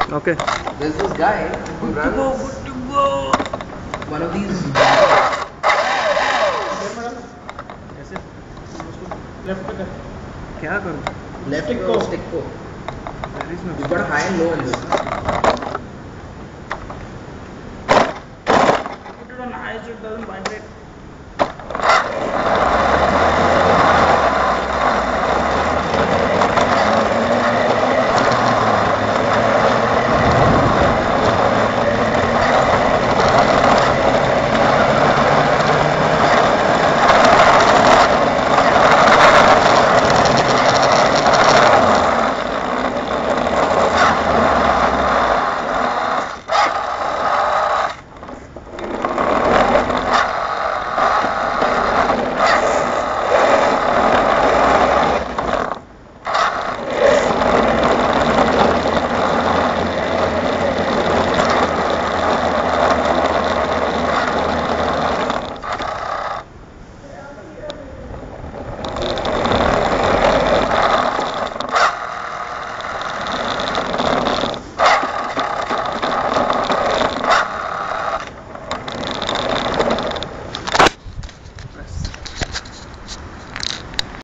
Okay. There's this guy who Good to go. runs Good to go. one of these. ऐसे left पे क्या करूँ? Left go, stick go. There is no. You've got a high and low on this. Put it on high so it doesn't vibrate.